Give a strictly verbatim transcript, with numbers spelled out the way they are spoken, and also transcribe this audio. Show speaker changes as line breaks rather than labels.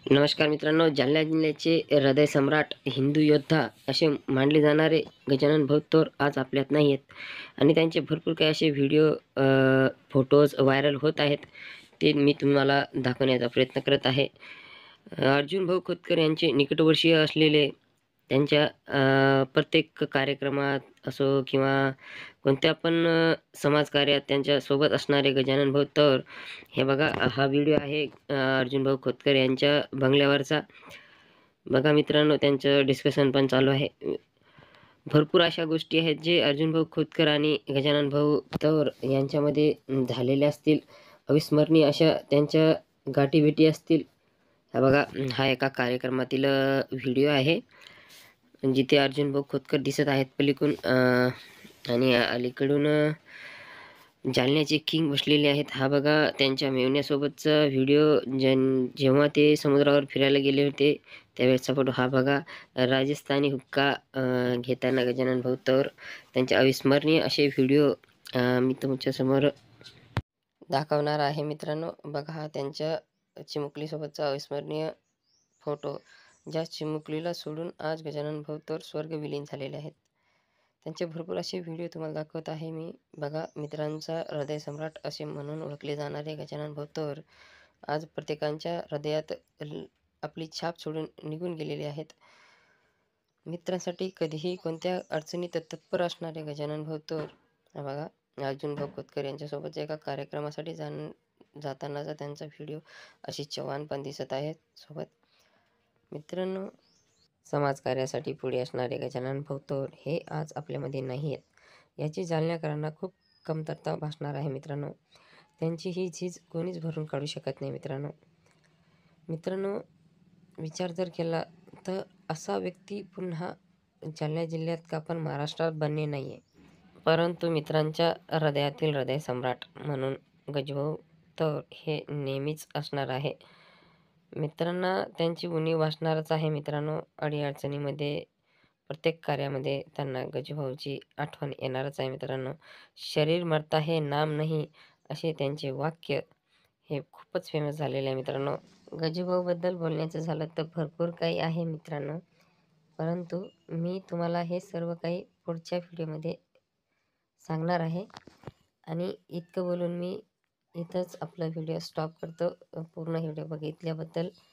नमस्कार मित्रांनो, जालना जिल्ह्याचे हृदय सम्राट, हिंदू योद्धा असे मानले जाणारे गजानन भाऊ तर आज आपल्यात नाही आहेत आणि त्यांचे भरपूर काही असे व्हिडिओ अ, फोटोज व्हायरल होत आहेत. ते मी तुम्हाला दाखवण्याचा प्रयत्न करत आहे. अ, अर्जुन भाऊ खोतकर यांचे निकटवर्षीय असलेले त्यांच्या अ, प्रत्येक कार्यक्रमात असो किंवा कोणत्या पण अ, समाजकार्यात त्यांच्यासोबत असणारे गजानन भाऊ तर हे बघा, हा व्हिडिओ आहे अ, अर्जुन भाऊ खोतकर यांच्या बंगल्यावरचा. बघा मित्रांनो, त्यांचं डिस्कशन पण चालू आहे. भरपूर अशा गोष्टी आहेत जे अर्जुन भाऊ खोतकर आणि गजानन भाऊ तौर यांच्यामध्ये झालेल्या असतील. अविस्मरणीय अशा त्यांच्या गाठीभेटी असतील. हा बघा, हा एका कार्यक्रमातील व्हिडिओ आहे जिथे अर्जुन भाऊ खोतकर दिसत आहेत पलीकडून अ, आणि अलीकडून अ, जालन्याचे किंग बसलेले आहेत. हा बघा त्यांच्या मेव्हण्यासोबतचा व्हिडिओ. जन जेव्हा ते समुद्रावर फिरायला गेले होते त्यावेळेसचा फोटो हा बघा. राजस्थानी हुक्का अ, घेताना गजानन भाऊ तर त्यांचे अविस्मरणीय असे व्हिडिओ मी तुमच्यासमोर दाखवणार आहे मित्रांनो. बघा, हा त्यांच्या चिमुकलीसोबतचा अविस्मरणीय फोटो, ज्या चिमुकलीला सोडून आज गजानन भाऊ तर स्वर्ग विलीन झालेले आहेत. त्यांचे भरपूर असे व्हिडिओ तुम्हाला दाखवत आहे मी. बघा, मित्रांचा हृदय सम्राट असे म्हणून ओळखले जाणारे गजानन भाऊ तर आज प्रत्येकाच्या हृदयात ल- आपली छाप सोडून निघून गेलेले आहेत. मित्रांसाठी कधीही कोणत्या अडचणीत तत्पर असणारे गजानन भाऊ तर हा बघा, अर्जुन भाऊ खोतकर यांच्यासोबत एका कार्यक्रमासाठी जाण जातानाचा त्यांचा व्हिडिओ. अशी चव्हाण पण दिसत आहेत सोबत. मित्रांनो, समाजकार्यासाठी पुढे असणारे गजानन भाऊ तर हे आज आपल्यामध्ये नाही आहेत. याची जालन्याकरांना खूप कमतरता भासणार आहे मित्रांनो. त्यांची ही झीज कोणीच भरून काढू शकत नाही मित्रांनो. मित्रांनो, विचार जर केला तर असा व्यक्ती पुन्हा जालना जिल्ह्यात का पण महाराष्ट्रात बनणे नाही आहे. परंतु मित्रांच्या हृदयातील हृदय सम्राट म्हणून गजभाऊ तर हे नेहमीच असणार आहे. मित्रांना त्यांची उणीव भासणारच आहे मित्रांनो. अडीअडचणीमध्ये, प्रत्येक कार्यामध्ये त्यांना गजूभाऊची आठवण येणारच आहे मित्रांनो. शरीर मरता है नाम नहीं, असे त्यांचे वाक्य हे खूपच फेमस झालेले आहे मित्रांनो. गजूभाऊबद्दल बोलण्याचं झालं तर भरपूर काही आहे मित्रांनो, परंतु मी तुम्हाला हे सर्व काही पुढच्या व्हिडिओमध्ये सांगणार आहे. आणि इतकं बोलून मी इथंच आपला व्हिडिओ स्टॉप करतो. पूर्ण व्हिडिओ बघितल्याबद्दल